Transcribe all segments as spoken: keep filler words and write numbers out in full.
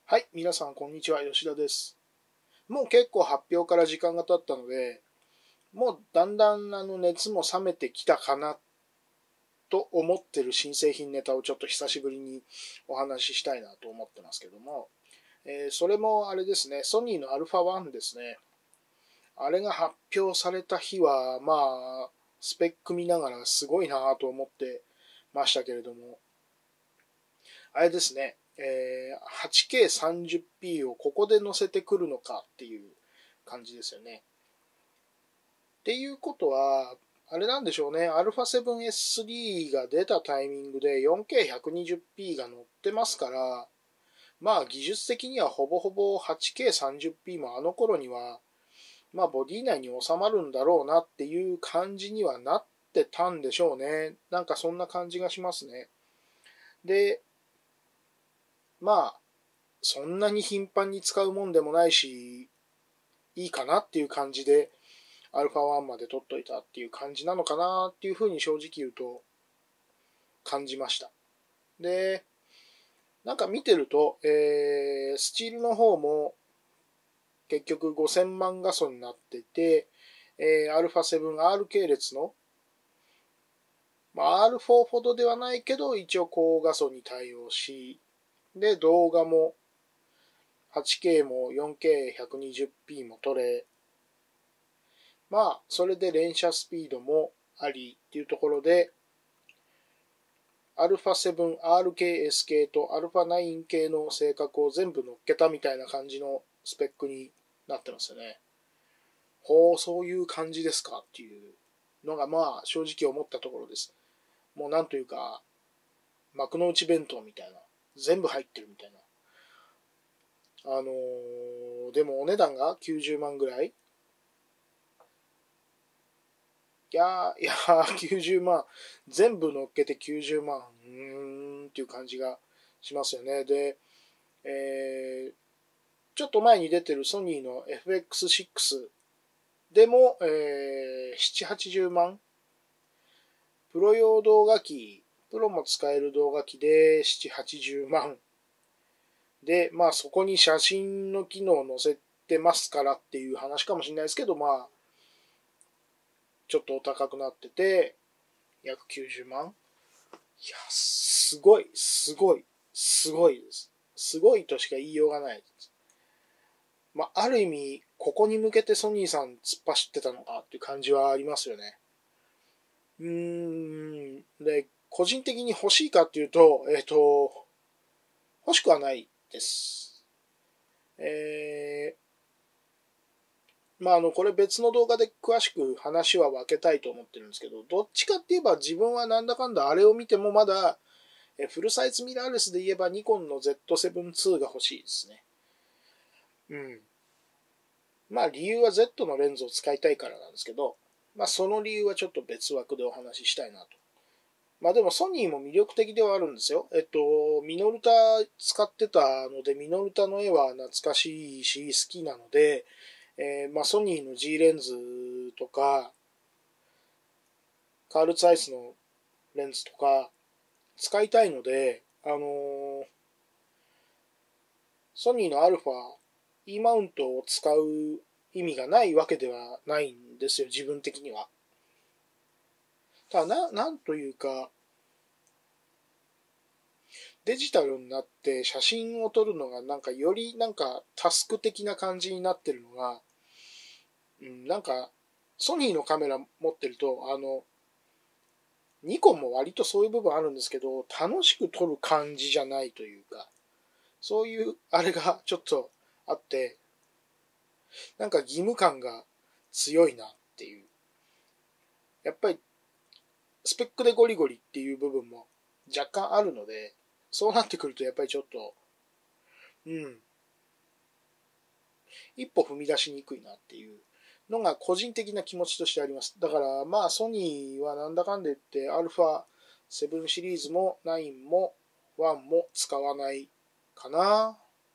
はい、皆さんこんにちは、吉田です。もう結構発表から時間が経ったので、もうだんだんあの熱も冷めてきたかなと思ってる新製品ネタをちょっと久しぶりにお話ししたいなと思ってますけども、えーそれもあれですね、ソニーの アルファワン ですね。あれが発表された日は、まあ、スペック見ながらすごいなと思ってましたけれども、あれですね、えー はちケーさんじゅっピー をここで載せてくるのかっていう感じですよね。っていうことは、あれなんでしょうね、アルファセブンエススリー が出たタイミングで よんケーひゃくにじゅっピー が載ってますから、まあ技術的にはほぼほぼ はちケーさんじゅっピー もあの頃には、まあボディ内に収まるんだろうなっていう感じにはなってたんでしょうね。なんかそんな感じがしますね。で、まあ、そんなに頻繁に使うもんでもないし、いいかなっていう感じで、アルファワンまで取っといたっていう感じなのかなっていうふうに正直言うと感じました。で、なんか見てると、えー、スチールの方も結局ごせんまん画素になってて、えー、アルファセブンアール 系列の、まあ、アールフォー ほどではないけど、一応高画素に対応し、で、動画も はちケー も よんケーひゃくにじゅっピー も撮れ、まあ、それで連写スピードもありっていうところで、アルファセブンアール 系 エス 系と アルファナイン 系の性格を全部乗っけたみたいな感じのスペックになってますよね。ほう、そういう感じですかっていうのがまあ正直思ったところです。もうなんというか、幕の内弁当みたいな。全部入ってるみたいな。あのー、でもお値段がきゅうじゅうまんぐらい。いやー、いやー、きゅうじゅうまん。全部乗っけてきゅうじゅうまん。うーんっていう感じがしますよね。で、えー、ちょっと前に出てるソニーの エフエックスシックス でも、えー、ななじゅう、はちじゅうまん。プロ用動画機、プロも使える動画機でななじゅう、はちじゅうまん。で、まあそこに写真の機能を載せてますからっていう話かもしれないですけど、まあ、ちょっとお高くなってて、約きゅうじゅうまん。いや、すごい、すごい、すごいです。すごいとしか言いようがないです。まあ、ある意味、ここに向けてソニーさん突っ走ってたのかっていう感じはありますよね。うーん。で、個人的に欲しいかっていうと、えっと、欲しくはないです。えー、まあ、あの、これ別の動画で詳しく話は分けたいと思ってるんですけど、どっちかって言えば自分はなんだかんだあれを見てもまだ、フルサイズミラーレスで言えばニコンの ゼットセブンツー が欲しいですね。うん。まあ理由は Z のレンズを使いたいからなんですけど、まあその理由はちょっと別枠でお話ししたいなと。まあでもソニーも魅力的ではあるんですよ。えっと、ミノルタ使ってたので、ミノルタの絵は懐かしいし好きなので、えー、まあソニーの G レンズとか、カールツアイスのレンズとか使いたいので、あのー、ソニーの α、E マウントを使う意味がないわけではないんですよ、自分的には。ただな、なんというか、デジタルになって写真を撮るのがなんかよりなんかタスク的な感じになってるのが、うん、なんかソニーのカメラ持ってると、あの、ニコンも割とそういう部分あるんですけど、楽しく撮る感じじゃないというか、そういうあれがちょっとあって、なんか義務感が強いなっていう。やっぱりスペックでゴリゴリっていう部分も若干あるので、そうなってくるとやっぱりちょっと、うん、一歩踏み出しにくいなっていうのが個人的な気持ちとしてあります。だからまあソニーはなんだかんで言ってアルファセブンシリーズもナインもワンも使わないかな、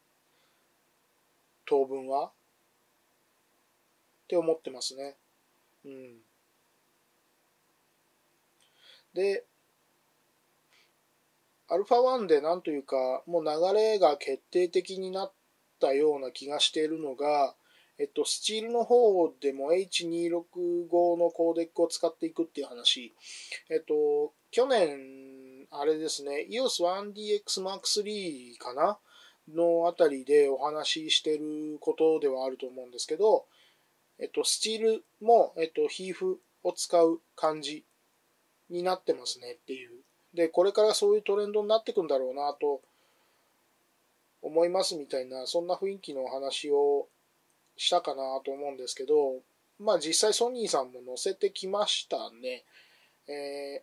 当分はって思ってますね。うん。で、 アルファワンでなんというか、もう流れが決定的になったような気がしているのが、えっと、スチールの方でも エイチにひゃくろくじゅうご のコーデックを使っていくっていう話。えっと、去年、あれですね、イオス ワンディーエックスマークスリー かなのあたりでお話ししていることではあると思うんですけど、えっと、スチールも、えっと、ヒーフを使う感じになってますねっていう。で、これからそういうトレンドになっていくんだろうなと思いますみたいな、そんな雰囲気のお話をしたかなと思うんですけど、まあ実際ソニーさんも載せてきましたね。え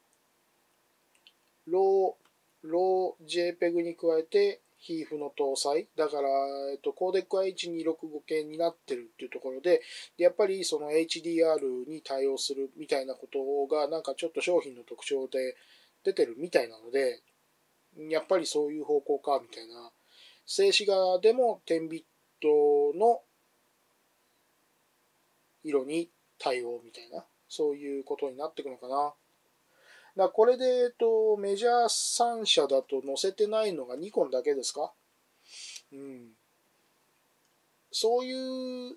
ー、ロー、ロー JPEG に加えて ヒーフ の搭載。だから、えっと、コーデックは エイチにひゃくろくじゅうご 系になってるっていうところで、やっぱりその エイチディーアール に対応するみたいなことが、なんかちょっと商品の特徴で出てるみたいなので、やっぱりそういう方向か、みたいな。静止画でもじゅうビットの色に対応みたいな、そういうことになっていくのかな。だこれで、えっと、メジャーさん社だと載せてないのがニコンだけですか？うん。そういう、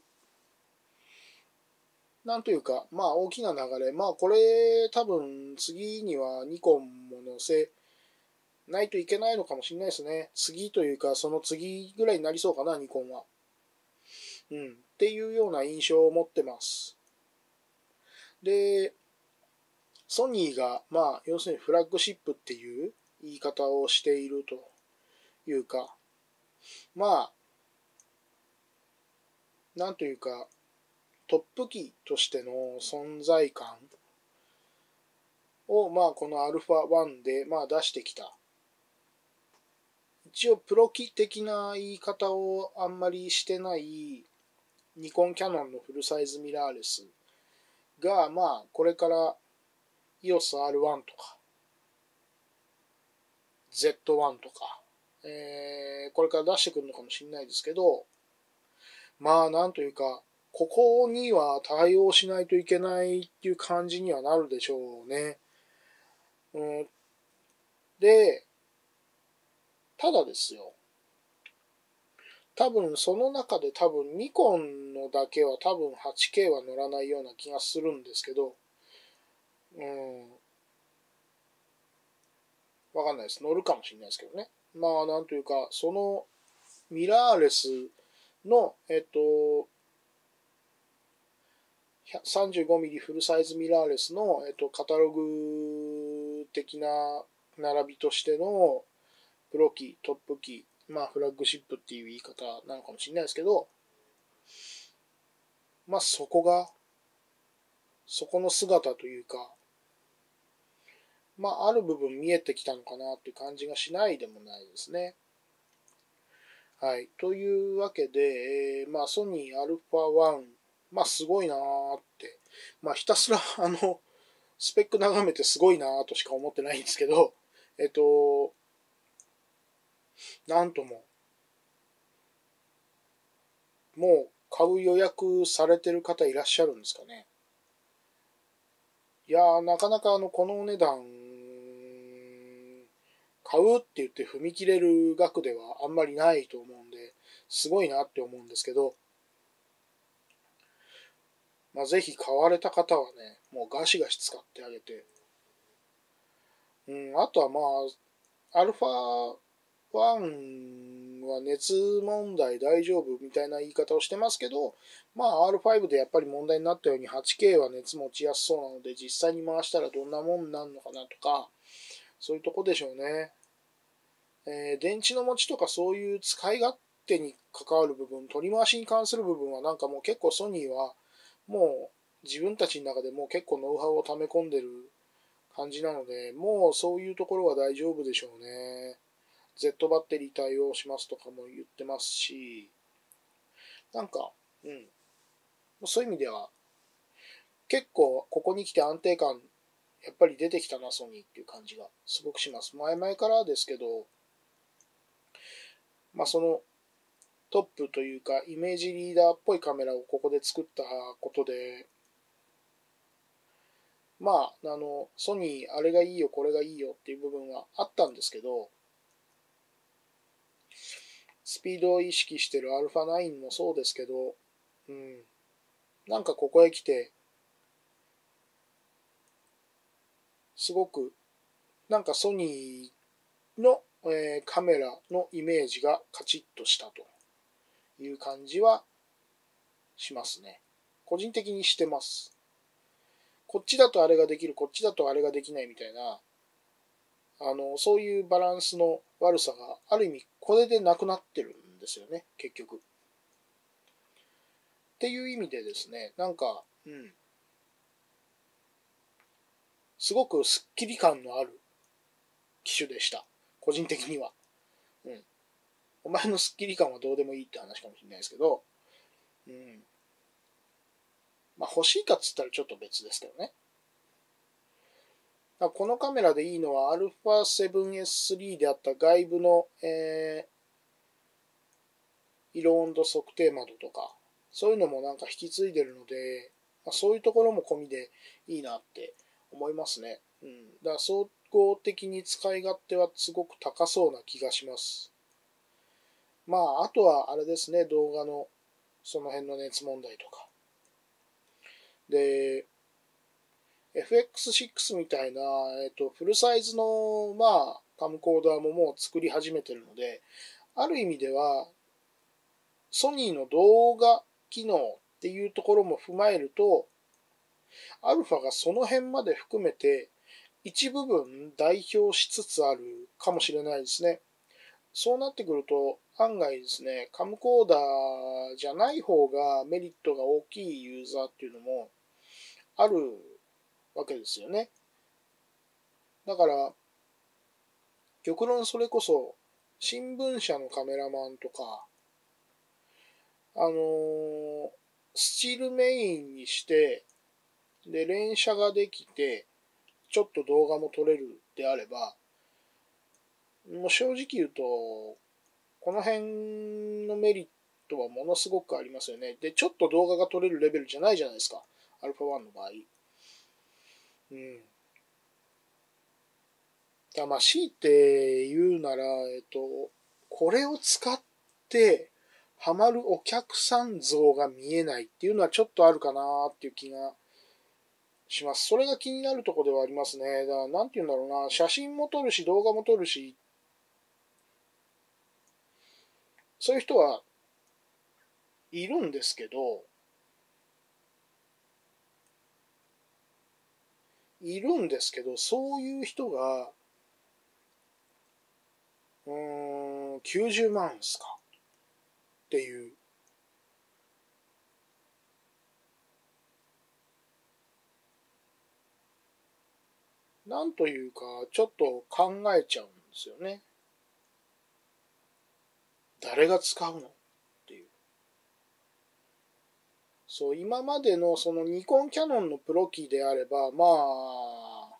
なんというか、まあ大きな流れ。まあこれ多分次にはニコンも載せないといけないのかもしれないですね。次というか、その次ぐらいになりそうかな、ニコンは。うん。っていうような印象を持ってます。で、ソニーが、まあ、要するにフラッグシップっていう言い方をしているというか、まあ、なんというか、トップ機としての存在感を、まあ、この アルファワン で、まあ、出してきた。一応、プロ機的な言い方をあんまりしてないニコンキャノンのフルサイズミラーレスが、まあ、これから イオスアールワン とか ゼットワン とか、えー、これから出してくるのかもしれないですけど、まあ、なんというか、ここには対応しないといけないっていう感じにはなるでしょうね。うん、で、ただですよ。多分その中で多分ニコンのだけは多分 はちケー は乗らないような気がするんですけど、うん、わかんないです。乗るかもしれないですけどね。まあ、なんというか、そのミラーレスの、えっと、さんじゅうごミリ フルサイズミラーレスの、えっと、カタログ的な並びとしてのプロ機、トップ機、まあフラッグシップっていう言い方なのかもしれないですけど、まあそこが、そこの姿というか、まあある部分見えてきたのかなっていう感じがしないでもないですね。はい。というわけで、えー、まあソニーアルファワン、まあすごいなーって、まあひたすらあの、スペック眺めてすごいなーとしか思ってないんですけど、えっと、なんとも、もう買う予約されてる方いらっしゃるんですかね。いやー、なかなかあの、このお値段、買うって言って踏み切れる額ではあんまりないと思うんで、すごいなって思うんですけど、まあ、ぜひ買われた方はね、もうガシガシ使ってあげて、うん、あとはまあ、アルファワンは熱問題大丈夫みたいな言い方をしてますけど、まあ アールファイブ でやっぱり問題になったように はちケー は熱持ちやすそうなので、実際に回したらどんなもんになるのかなとか、そういうとこでしょうね。えー、電池の持ちとかそういう使い勝手に関わる部分、取り回しに関する部分はなんかもう結構ソニーはもう自分たちの中でもう結構ノウハウを溜め込んでる感じなので、もうそういうところは大丈夫でしょうね。Z バッテリー対応しますとかも言ってますし、なんか、うん。そういう意味では、結構ここに来て安定感、やっぱり出てきたな、ソニーっていう感じがすごくします。前々からですけど、まあそのトップというか、イメージリーダーっぽいカメラをここで作ったことで、 まあ、あの、ソニー、あれがいいよ、これがいいよっていう部分はあったんですけど、スピードを意識してる アルファナイン もそうですけど、うん、なんかここへ来て、すごく、なんかソニーの、えーカメラのイメージがカチッとしたという感じはしますね。個人的にしてます。こっちだとあれができる、こっちだとあれができないみたいな、あの、そういうバランスの悪さがある意味これでなくなってるんですよね、結局。っていう意味でですね、なんか、うん、すごくスッキリ感のある機種でした。個人的には。うん。お前のスッキリ感はどうでもいいって話かもしれないですけど、うん。まあ欲しいかっつったらちょっと別ですけどね。このカメラでいいのは アルファセブンエススリー であった外部の、えー、色温度測定窓とか、そういうのもなんか引き継いでるので、まあ、そういうところも込みでいいなって思いますね。うん。だから総合的に使い勝手はすごく高そうな気がします。まあ、あとはあれですね、動画のその辺の熱問題とか。で、エフエックスシックス みたいな、えっと、フルサイズの、まあ、カムコーダーももう作り始めてるので、ある意味では、ソニーの動画機能っていうところも踏まえると、アルファがその辺まで含めて、一部分代表しつつあるかもしれないですね。そうなってくると、案外ですね、カムコーダーじゃない方がメリットが大きいユーザーっていうのもあるわけですよね。だから、極論それこそ、新聞社のカメラマンとか、あのースチールメインにして、で、連写ができて、ちょっと動画も撮れるであれば、もう正直言うと、この辺のメリットはものすごくありますよね。で、ちょっと動画が撮れるレベルじゃないじゃないですか。アルファワンの場合。うん。だまあ、強いて言うなら、えっと、これを使ってハマるお客さん像が見えないっていうのはちょっとあるかなっていう気がします。それが気になるところではありますね。だから、なんて言うんだろうな、写真も撮るし、動画も撮るし、そういう人はいるんですけど、いるんですけど、そういう人が、うーん、きゅうじゅうまんすかっていう、なんというか、ちょっと考えちゃうんですよね。誰が使うのっていう。そう、今までのそのニコンキャノンのプロ機であれば、まあ、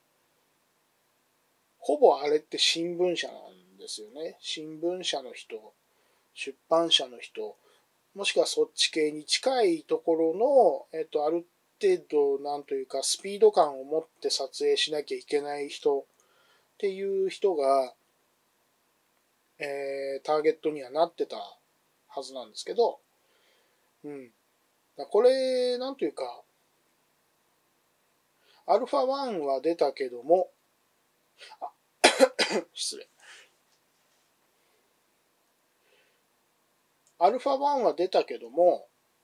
ほぼあれって新聞社なんですよね。新聞社の人、出版社の人、もしくはそっち系に近いところの、えっと、ある程度、なんというか、スピード感を持って撮影しなきゃいけない人っていう人が、えー、ターゲットにはなってたはずなんですけど、うん。これ、なんというか、アルファワンは出たけども、失礼。アルファワンは出たけども、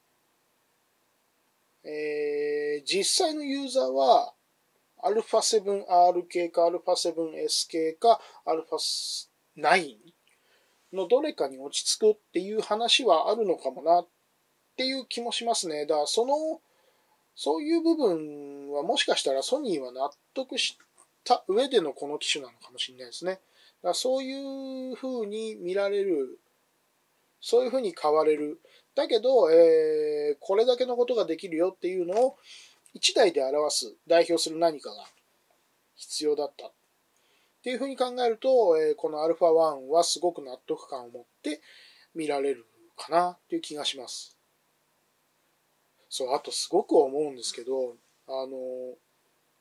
えー、実際のユーザーは、アルファセブンアール 系かアルファセブンエス 系かアルファナインのどれかに落ち着くっていう話はあるのかもなっていう気もしますね。だからその、そういう部分はもしかしたらソニーは納得した上でのこの機種なのかもしれないですね。だからそういう風に見られる、そういう風に買われる。だけど、えー、これだけのことができるよっていうのを一台で表す、代表する何かが必要だったっていうふうに考えると、えー、この アルファワン はすごく納得感を持って見られるかなっていう気がします。そう、あとすごく思うんですけど、あの、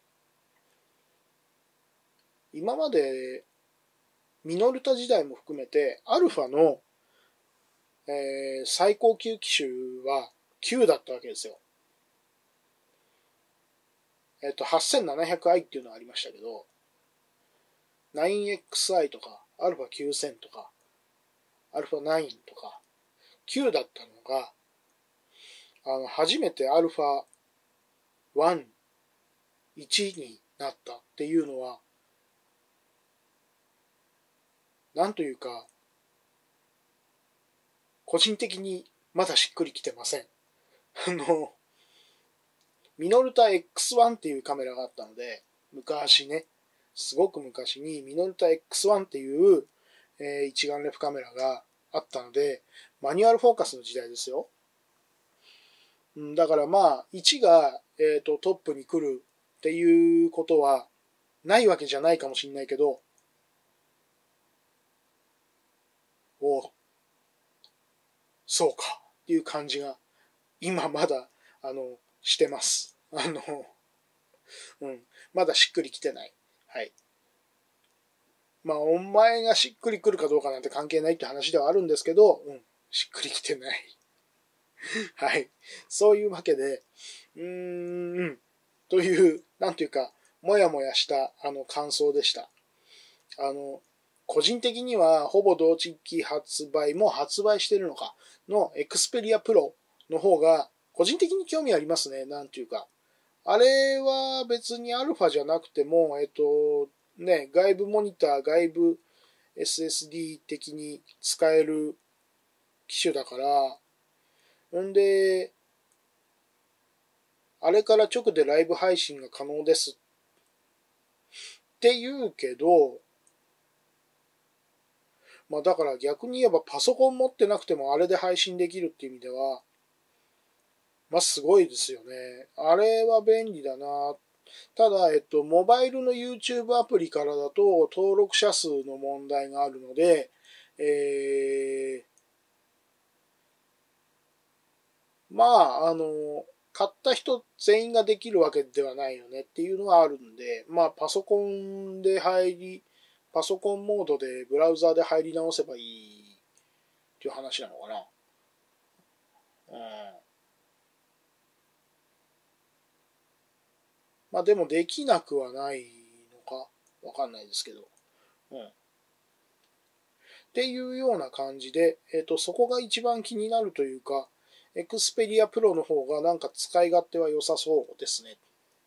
今までミノルタ時代も含めてアルファの、えー、最高級機種はきゅうだったわけですよ。えっと はっせんななひゃくアイ っていうのがありましたけど、ナインエックスアイ とかアルファきゅうせんとかアルファナインとかきゅうだったのが、あの初めてアルファいちになったっていうのは、なんというか、個人的にまだしっくりきてません。あの、ミノルタ エックスワン っていうカメラがあったので、昔ね、すごく昔にミノルタ エックスワン っていう、えー、一眼レフカメラがあったので、マニュアルフォーカスの時代ですよ。だからまあ、いちが、えーと、トップに来るっていうことはないわけじゃないかもしれないけど、お、そうかっていう感じが今まだあのしてます。あの、うん、まだしっくりきてない。はい。まあお前がしっくりくるかどうかなんて関係ないって話ではあるんですけど、うん、しっくりきてない。はい。そういうわけで、うーん、という、なんていうか、もやもやしたあの感想でした。あの、個人的にはほぼ同時期発売も発売してるのかのエクスペリアプロの方が個人的に興味ありますね。なんていうか。あれは別にアルファじゃなくても、えっと、ね、外部モニター、外部 エスエスディー 的に使える機種だから、んで、あれから直でライブ配信が可能ですって言うけど、まあだから逆に言えばパソコン持ってなくてもあれで配信できるっていう意味では、まあすごいですよね。あれは便利だな。ただ、えっと、モバイルの YouTube アプリからだと登録者数の問題があるので、えー、まあ、あの、買った人全員ができるわけではないよねっていうのはあるんで、まあ、パソコンで入り、パソコンモードでブラウザーで入り直せばいいっていう話なのかな。うん。まあでもできなくはないのかわかんないですけど。うん。っていうような感じで、えっと、そこが一番気になるというか、エクスペリアプロの方がなんか使い勝手は良さそうですね。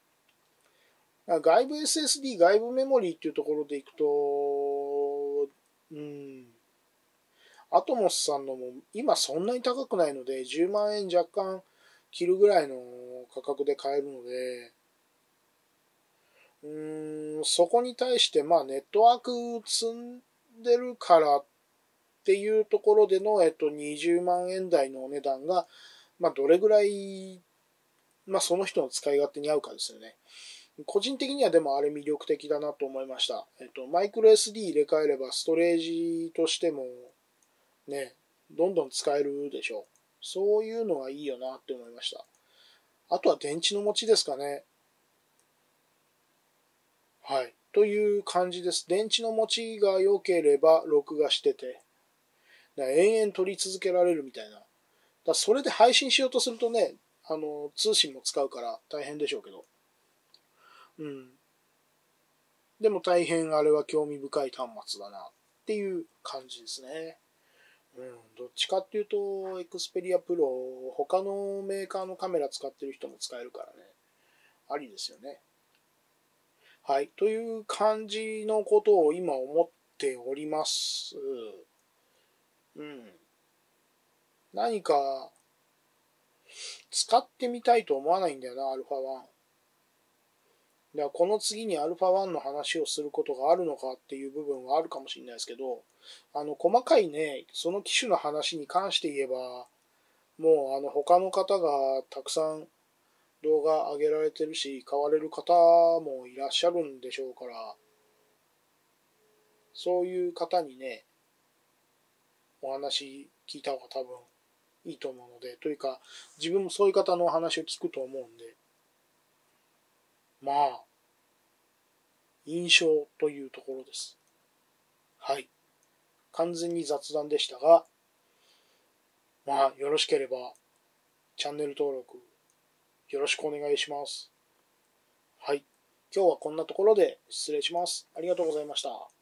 外部 エスエスディー、外部メモリーっていうところでいくと、うん、アトモスさんのも今そんなに高くないので、じゅうまんえん若干切るぐらいの価格で買えるので、うーん、そこに対してまあネットワーク積んでるからっていうところでの、えっと、にじゅうまんえん台のお値段が、まあどれぐらい、まあその人の使い勝手に合うかですよね。個人的にはでもあれ魅力的だなと思いました。えっと、マイクロ エスディー 入れ替えればストレージとしてもね、どんどん使えるでしょう。そういうのはいいよなって思いました。あとは電池の持ちですかね。はい。という感じです。電池の持ちが良ければ録画してて、延々撮り続けられるみたいな。だそれで配信しようとするとね、あの、通信も使うから大変でしょうけど。うん。でも大変あれは興味深い端末だなっていう感じですね。うん、どっちかっていうと、Xperia Pro、他のメーカーのカメラ使ってる人も使えるからね。ありですよね。はい。という感じのことを今思っております。うん。何か使ってみたいと思わないんだよな、アルファワン。だからこの次にアルファワンの話をすることがあるのかっていう部分はあるかもしれないですけど、あの、細かいね、その機種の話に関して言えば、もうあの他の方がたくさん動画上げられてるし、買われる方もいらっしゃるんでしょうから、そういう方にね、お話聞いた方が多分いいと思うので、というか、自分もそういう方のお話を聞くと思うんで、まあ、 印象というところです。はい。完全に雑談でしたが、まあ、よろしければ、チャンネル登録、よろしくお願いします。はい。今日はこんなところで失礼します。ありがとうございました。